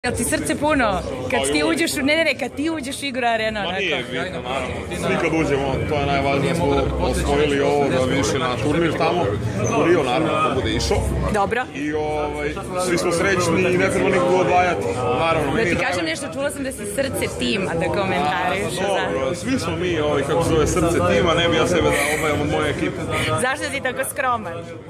Jel ti srce puno? Kad ti uđeš u... Ne, kad ti uđeš u igru Arena, onako. Ma nije bitno, naravno. Svi kad uđemo, to je najvažnije, smo osvojili ovo da bi išli na turnir tamo. U Rio, naravno, ko bude išao. Dobro. I svi smo srećni i ne treba nikoga odvajati. Naravno, da ti kažem nešto, čula sam da si srce tima da komentariš. Dobro, svi smo mi, kako se zove, srce tima, ne bi ja sebe da obajam od moje ekipe. Zašto si tako skroman?